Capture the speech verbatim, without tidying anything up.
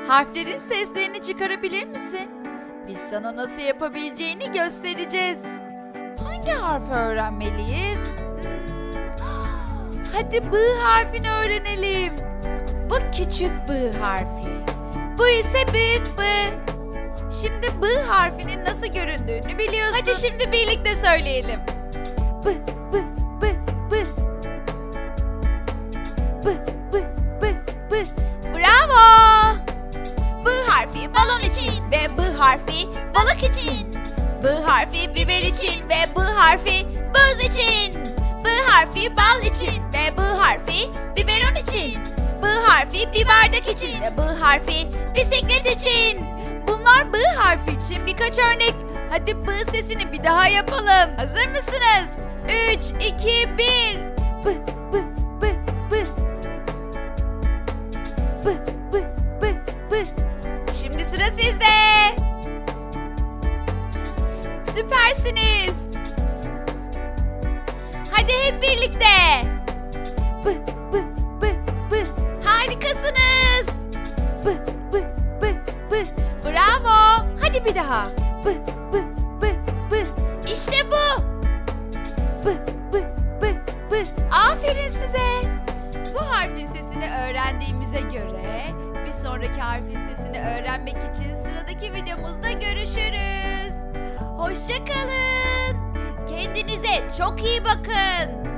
Harflerin seslerini çıkarabilir misin? Biz sana nasıl yapabileceğini göstereceğiz. Hangi harfi öğrenmeliyiz? Hmm. Hadi B harfini öğrenelim. Bu küçük B harfi. Bu ise büyük B. Şimdi B harfinin nasıl göründüğünü biliyorsun. Hadi şimdi birlikte söyleyelim. B, B, B, B. B, B, B, B. Bravo! B harfi balon için ve B harfi balık için. B harfi biber için ve B harfi buz için. B harfi bal için ve B harfi biberon için. B harfi bir bardak için ve B harfi bisiklet için. Bunlar B harfi için birkaç örnek. Hadi B sesini bir daha yapalım. Hazır mısınız? üç, iki, bir. B, B, B, B. B, B, B, B. Şimdi sıra sizde. Süpersiniz. Hadi hep birlikte. B, B, B, B. Harikasınız. B, B, B, B. Bravo. Hadi bir daha. B, B, B, B. İşte bu. B, B, B, B. Aferin size. Bu harfin sesini öğrendiğimize göre bir sonraki harfin sesini öğrenmek için sıradaki videomuzda görüşürüz. Hoşça kalın. Kendinize çok iyi bakın.